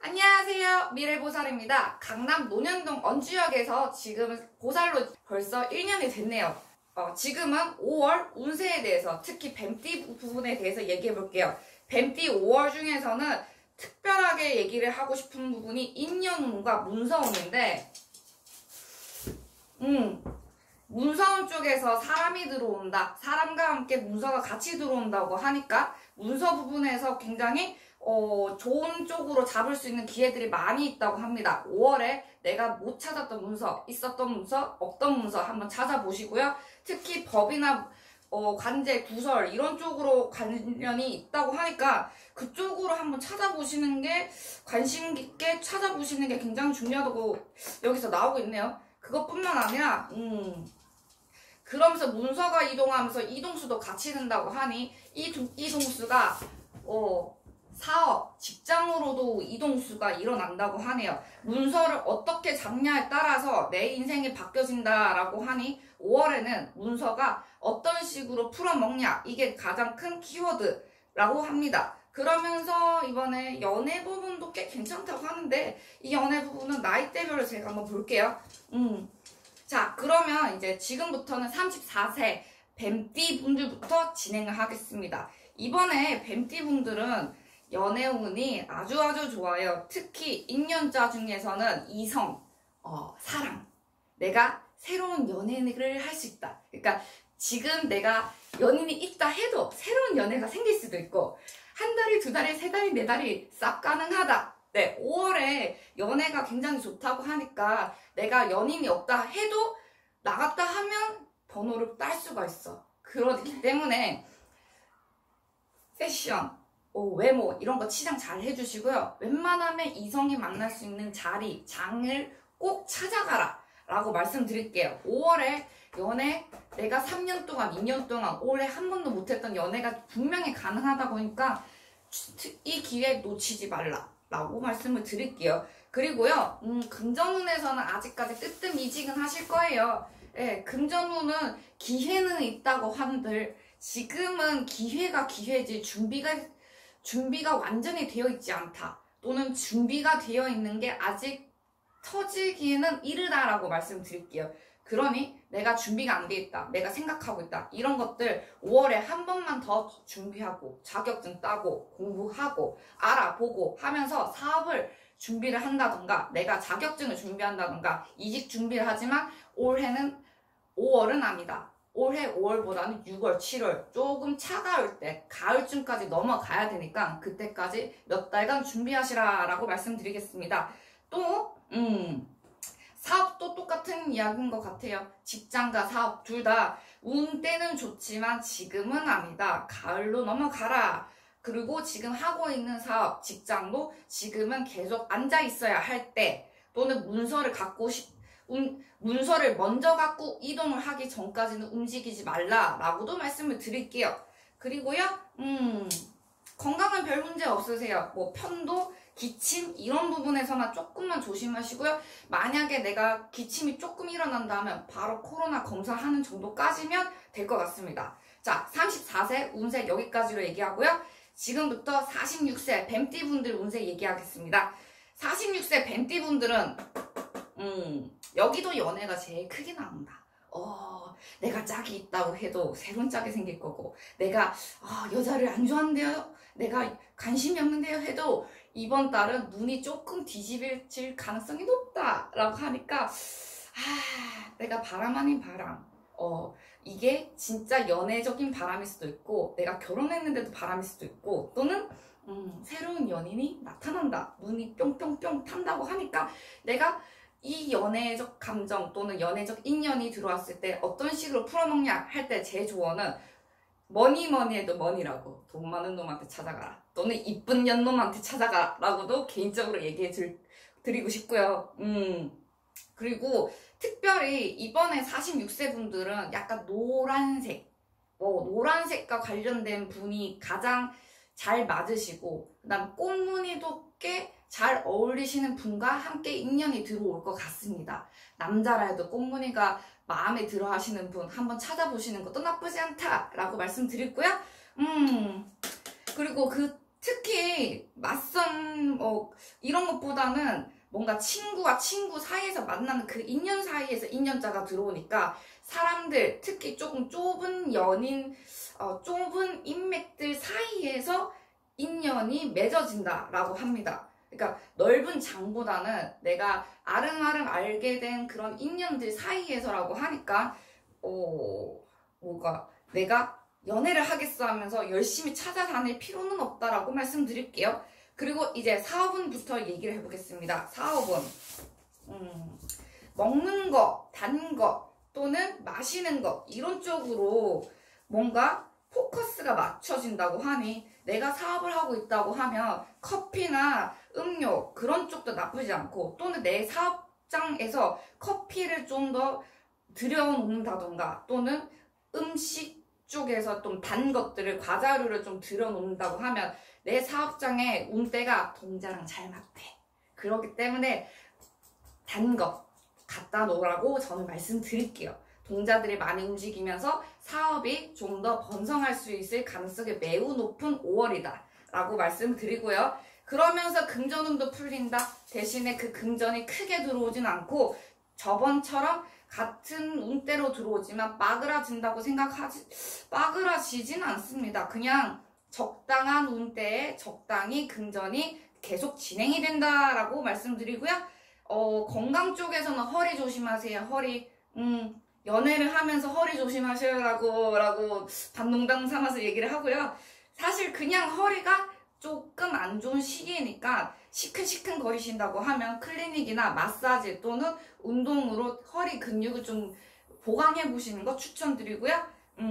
안녕하세요. 미래보살입니다. 강남 논현동 언주역에서 지금 보살로 벌써 1년이 됐네요. 지금은 5월 운세에 대해서 특히 뱀띠 부분에 대해서 얘기해 볼게요. 뱀띠 5월 중에서는 특별하게 얘기를 하고 싶은 부분이 인연운과 문서운인데 문서운 쪽에서 사람이 들어온다. 사람과 함께 문서가 같이 들어온다고 하니까 문서 부분에서 굉장히 좋은 쪽으로 잡을 수 있는 기회들이 많이 있다고 합니다. 5월에 내가 못 찾았던 문서, 있었던 문서, 없던 문서 한번 찾아보시고요. 특히 법이나 관제, 구설 이런 쪽으로 관련이 있다고 하니까 그쪽으로 한번 찾아보시는 게 관심 깊게 찾아보시는 게 굉장히 중요하다고 여기서 나오고 있네요. 그것뿐만 아니라 그러면서 문서가 이동하면서 이동수도 같이 된다고 하니 이동수가 사업, 직장으로도 이동수가 일어난다고 하네요. 문서를 어떻게 잡냐에 따라서 내 인생이 바뀌어진다라고 하니 5월에는 문서가 어떤 식으로 풀어먹냐 이게 가장 큰 키워드라고 합니다. 그러면서 이번에 연애 부분도 꽤 괜찮다고 하는데 이 연애 부분은 나이대별로 제가 한번 볼게요. 자, 그러면 이제 지금부터는 34세 뱀띠 분들부터 진행을 하겠습니다. 이번에 뱀띠 분들은 연애운이 아주 좋아요. 특히 인연자 중에서는 이성, 사랑. 내가 새로운 연애를 할 수 있다. 그러니까 지금 내가 연인이 있다 해도 새로운 연애가 생길 수도 있고 한 달이, 두 달이, 세 달이, 네 달이 싹 가능하다. 네, 5월에 연애가 굉장히 좋다고 하니까 내가 연인이 없다 해도 나갔다 하면 번호를 딸 수가 있어. 그렇기 때문에 패션, 외모 이런 거 치장 잘 해주시고요. 웬만하면 이성이 만날 수 있는 자리, 장을 꼭 찾아가라 라고 말씀드릴게요. 5월에 연애 내가 3년 동안, 2년 동안 올해 한 번도 못했던 연애가 분명히 가능하다 보니까 이 기회 놓치지 말라 라고 말씀을 드릴게요. 그리고요, 금전운에서는 아직까지 뜨뜻미지근하실 거예요. 예, 금전운은 기회는 있다고 하는들 지금은 기회가 기회지 준비가 완전히 되어 있지 않다. 또는 준비가 되어 있는 게 아직 터지기에는 이르다라고 말씀드릴게요. 그러니 내가 준비가 안 돼 있다. 내가 생각하고 있다. 이런 것들 5월에 한 번만 더 준비하고 자격증 따고 공부하고 알아보고 하면서 사업을 준비를 한다던가 내가 자격증을 준비한다던가 이직 준비를 하지만 올해는 5월은 아니다. 올해 5월보다는 6월, 7월 조금 차가울 때 가을쯤까지 넘어가야 되니까 그때까지 몇 달간 준비하시라라고 말씀드리겠습니다. 또 사업도 똑같은 이야기인 것 같아요. 직장과 사업 둘 다 운 때는 좋지만 지금은 아니다. 가을로 넘어가라. 그리고 지금 하고 있는 사업, 직장도 지금은 계속 앉아 있어야 할 때 또는 문서를 먼저 갖고 이동을 하기 전까지는 움직이지 말라라고도 말씀을 드릴게요. 그리고요, 건강은 별 문제 없으세요. 뭐 편도, 기침 이런 부분에서만 조금만 조심하시고요. 만약에 내가 기침이 조금 일어난다면 바로 코로나 검사하는 정도까지면 될 것 같습니다. 자, 34세 운세 여기까지로 얘기하고요. 지금부터 46세 뱀띠분들 운세 얘기하겠습니다. 46세 뱀띠분들은 여기도 연애가 제일 크게 나온다. 내가 짝이 있다고 해도 새로운 짝이 생길 거고 내가 여자를 안 좋아하는데요? 내가 관심이 없는데요? 해도 이번 달은 눈이 조금 뒤집힐 가능성이 높다 라고 하니까 내가 바람 아닌 바람 이게 진짜 연애적인 바람일 수도 있고 내가 결혼했는데도 바람일 수도 있고 또는 새로운 연인이 나타난다. 눈이 뿅뿅뿅 탄다고 하니까 내가 이 연애적 감정 또는 연애적 인연이 들어왔을 때 어떤 식으로 풀어먹냐 할 때 제 조언은 뭐니 해도 뭐니라고 돈 많은 놈한테 찾아가라 또는 이쁜 년놈한테 찾아가라 라고도 개인적으로 얘기해 드리고 싶고요. 그리고 특별히 이번에 46세 분들은 약간 노란색과 관련된 분이 가장 잘 맞으시고 그다음 꽃무늬도 꽤 잘 어울리시는 분과 함께 인연이 들어올 것 같습니다. 남자라 해도 꽃무늬가 마음에 들어 하시는 분 한번 찾아보시는 것도 나쁘지 않다라고 말씀드리고요. 그리고 그 특히 맞선 이런 것보다는 뭔가 친구와 친구 사이에서 만나는 그 인연 사이에서 인연자가 들어오니까 사람들, 특히 조금 좁은 연인, 좁은 인맥들 사이에서 인연이 맺어진다라고 합니다. 그러니까 넓은 장보다는 내가 아름아름 알게 된 그런 인연들 사이에서라고 하니까 뭐가 내가 연애를 하겠어 하면서 열심히 찾아다닐 필요는 없다라고 말씀드릴게요. 그리고 이제 사업운부터 얘기를 해보겠습니다. 사업운. 먹는 거, 단 거, 또는 마시는 거, 이런 쪽으로 뭔가 포커스가 맞춰진다고 하니 내가 사업을 하고 있다고 하면 커피나 음료 그런 쪽도 나쁘지 않고, 또는 내 사업장에서 커피를 좀 더 들여놓는다던가, 또는 음식 쪽에서 좀 단 것들을, 과자류를 좀 들여놓는다고 하면 내 사업장의 운대가 동자랑 잘 맞대. 그렇기 때문에 단 거 갖다 놓으라고 저는 말씀드릴게요. 동자들이 많이 움직이면서 사업이 좀 더 번성할 수 있을 가능성이 매우 높은 5월이다 라고 말씀드리고요. 그러면서 금전운도 풀린다. 대신에 그 금전이 크게 들어오진 않고 저번처럼 같은 운대로 들어오지만 빠그라진다고 빠그라지진 않습니다. 그냥 적당한 운대에 적당히 금전이 계속 진행이 된다라고 말씀드리고요. 건강 쪽에서는 허리 조심하세요. 허리. 연애를 하면서 허리 조심하셔라고 반농담 삼아서 얘기를 하고요. 사실 그냥 허리가 조금 안 좋은 시기니까 시큰시큰 거리신다고 하면 클리닉이나 마사지 또는 운동으로 허리 근육을 좀 보강해 보시는 거 추천드리고요.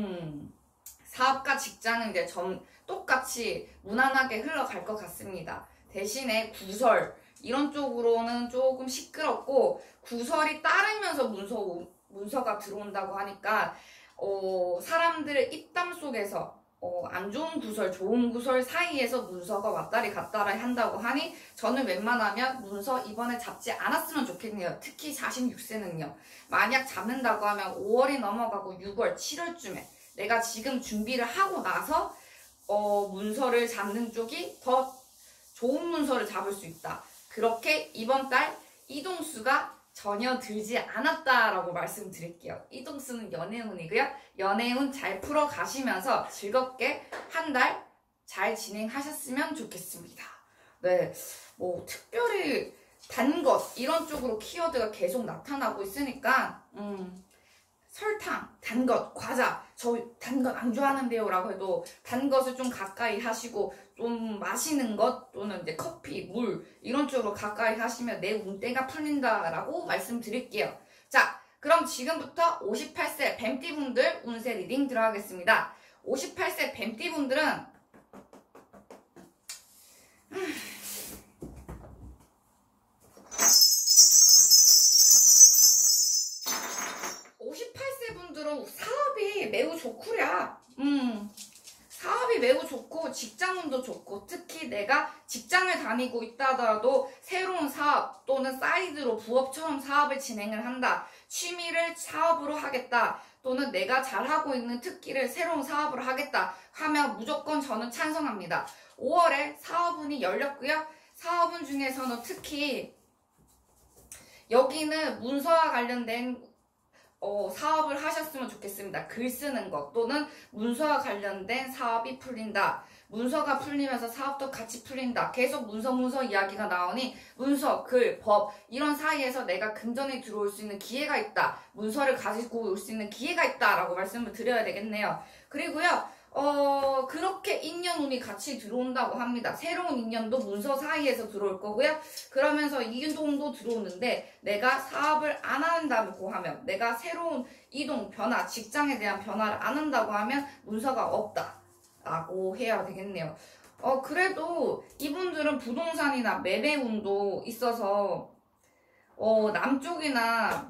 사업과 직장은 이제 똑같이 무난하게 흘러갈 것 같습니다. 대신에 구설 이런 쪽으로는 조금 시끄럽고, 구설이 따르면서 문서가 들어온다고 하니까 사람들의 입담 속에서 안 좋은 구설, 좋은 구설 사이에서 문서가 왔다리 갔다리 한다고 하니 저는 웬만하면 문서 이번에 잡지 않았으면 좋겠네요. 특히 46세는요. 만약 잡는다고 하면 5월이 넘어가고 6월, 7월쯤에 내가 지금 준비를 하고 나서 문서를 잡는 쪽이 더 좋은 문서를 잡을 수 있다. 그렇게 이번 달 이동수가 전혀 들지 않았다라고 말씀드릴게요. 이동수는 연애운이고요. 연애운 잘 풀어 가시면서 즐겁게 한 달 잘 진행하셨으면 좋겠습니다. 네, 뭐 특별히 단 것 이런 쪽으로 키워드가 계속 나타나고 있으니까 설탕, 단 것, 과자, 저 단 것 안 좋아하는데요 라고 해도 단 것을 좀 가까이 하시고, 좀 마시는 것 또는 이제 커피, 물 이런 쪽으로 가까이 하시면 내 운대가 풀린다 라고 말씀드릴게요. 자, 그럼 지금부터 58세 뱀띠분들 운세 리딩 들어가겠습니다. 58세 뱀띠분들은 58세 분들은 사업이 매우 좋구랴. 사업이 매우 좋고 직장운도 좋고, 특히 내가 직장을 다니고 있다 하더라도 새로운 사업 또는 사이드로 부업처럼 사업을 진행을 한다. 취미를 사업으로 하겠다. 또는 내가 잘하고 있는 특기를 새로운 사업으로 하겠다 하면 무조건 저는 찬성합니다. 5월에 사업운이 열렸고요. 사업운 중에서는 특히 여기는 문서와 관련된 사업을 하셨으면 좋겠습니다. 글 쓰는 것 또는 문서와 관련된 사업이 풀린다. 문서가 풀리면서 사업도 같이 풀린다. 계속 문서 이야기가 나오니 문서, 글, 법 이런 사이에서 내가 금전이 들어올 수 있는 기회가 있다. 문서를 가지고 올 수 있는 기회가 있다 라고 말씀을 드려야 되겠네요. 그리고요. 그렇게 인연운이 같이 들어온다고 합니다. 새로운 인연도 문서 사이에서 들어올 거고요. 그러면서 이동도 들어오는데 내가 사업을 안 한다고 하면, 내가 새로운 이동, 변화, 직장에 대한 변화를 안 한다고 하면 문서가 없다 라고 해야 되겠네요. 그래도 이분들은 부동산이나 매매운도 있어서 남쪽이나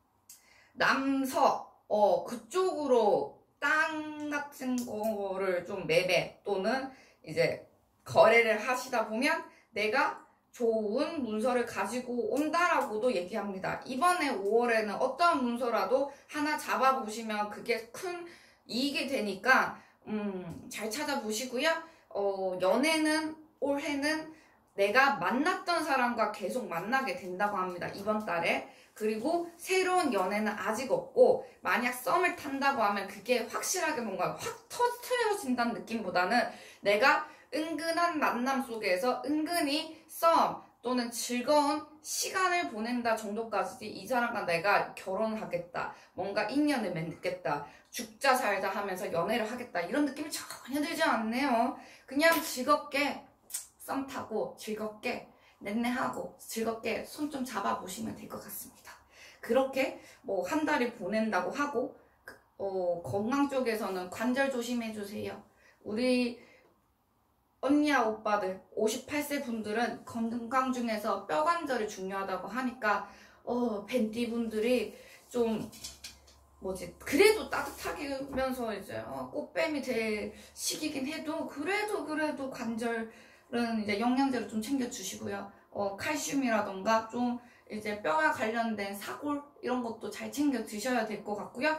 남서 그쪽으로 땅 같은 거를 좀 매매 또는 이제 거래를 하시다 보면 내가 좋은 문서를 가지고 온다라고도 얘기합니다. 이번에 5월에는 어떤 문서라도 하나 잡아보시면 그게 큰 이익이 되니까 잘 찾아보시고요. 연애는 올해는 내가 만났던 사람과 계속 만나게 된다고 합니다. 이번 달에. 그리고 새로운 연애는 아직 없고, 만약 썸을 탄다고 하면 그게 확실하게 뭔가 확 터트려진다는 느낌보다는 내가 은근한 만남 속에서 은근히 썸 또는 즐거운 시간을 보낸다 정도까지 이 사람과 내가 결혼하겠다, 뭔가 인연을 맺겠다, 죽자 살자 하면서 연애를 하겠다, 이런 느낌이 전혀 들지 않네요. 그냥 즐겁게 썸 타고 즐겁게 넷내하고 즐겁게 손 좀 잡아보시면 될 것 같습니다. 그렇게 뭐 한 달을 보낸다고 하고, 건강 쪽에서는 관절 조심해주세요. 우리 언니야 오빠들 58세 분들은 건강 중에서 뼈 관절이 중요하다고 하니까 벤띠 분들이 좀 그래도 따뜻하면서 이제 꽃뱀이 될 시기긴 해도 그래도 관절은 이제 영양제로 좀 챙겨주시고요. 칼슘이라던가 좀 이제 뼈와 관련된 사골 이런 것도 잘 챙겨 드셔야 될 것 같고요.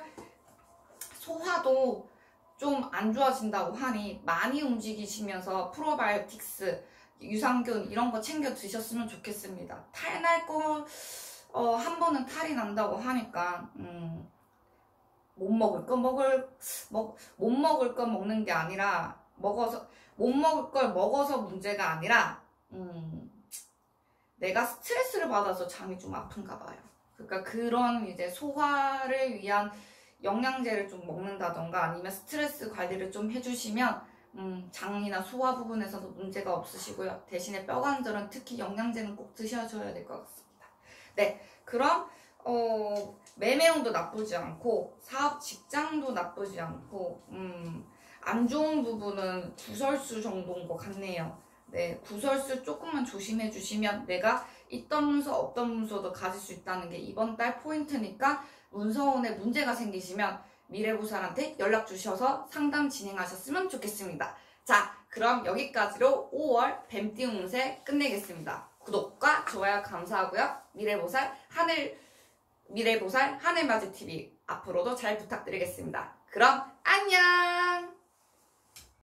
소화도 좀 안 좋아진다고 하니 많이 움직이시면서 프로바이오틱스, 유산균 이런 거 챙겨 드셨으면 좋겠습니다. 탈 날 거 한 번은 탈이 난다고 하니까 못 먹을 거 먹는 게 아니라 못 먹을 걸 먹어서 문제가 아니라 내가 스트레스를 받아서 장이 좀 아픈가 봐요. 그러니까 그런 이제 소화를 위한 영양제를 좀 먹는다던가 아니면 스트레스 관리를 좀 해주시면 장이나 소화 부분에서도 문제가 없으시고요. 대신에 뼈관절은 특히 영양제는 꼭 드셔줘야 될 것 같습니다. 네, 그럼 매매운도 나쁘지 않고 사업 직장도 나쁘지 않고 안 좋은 부분은 구설수 정도인 것 같네요. 네, 구설수 조금만 조심해 주시면 내가 있던 문서 없던 문서도 가질 수 있다는 게 이번 달 포인트니까, 문서원에 문제가 생기시면 미래보살한테 연락 주셔서 상담 진행하셨으면 좋겠습니다. 자, 그럼 여기까지로 5월 뱀띠 운세 끝내겠습니다. 구독과 좋아요 감사하고요. 미래보살 하늘맞이TV 앞으로도 잘 부탁드리겠습니다. 그럼 안녕!